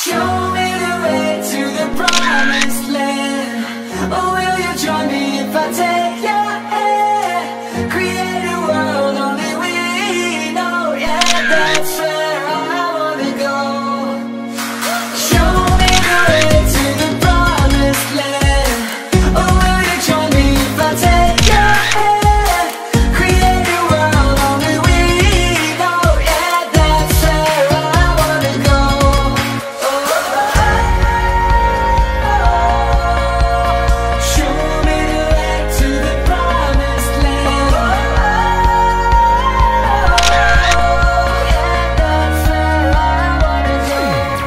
Show me the way to the promised land. Oh, will you join me if I take your hand? Create a world only we know. Yeah, that's where I wanna go. Show me the way to the promised land. Oh, will you join me if I take your hand? Create a world only we know. Yeah, that's where I wanna go. Show me the way to the promised land. Yeah, that's where I wanna go.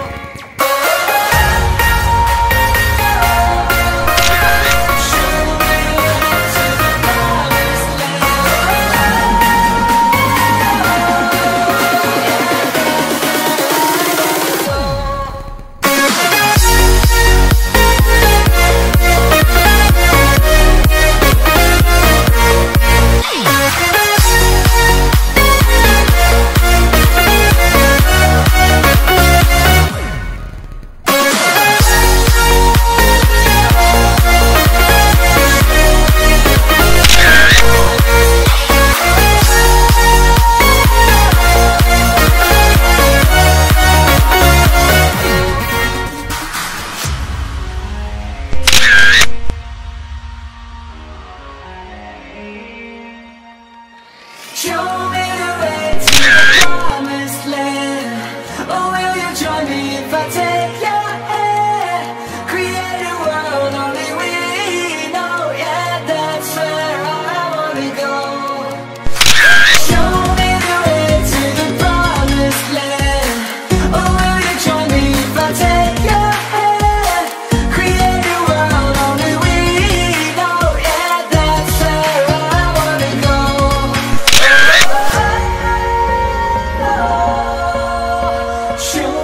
Show me the way to the promised land. Oh, will you join me if I take your hand? Create a world only we know. Yeah, that's where I wanna go. Show me the way to the promised land. Oh, will you join me if I take your hand? Create a world only we know. Yeah, that's where I wanna go. Show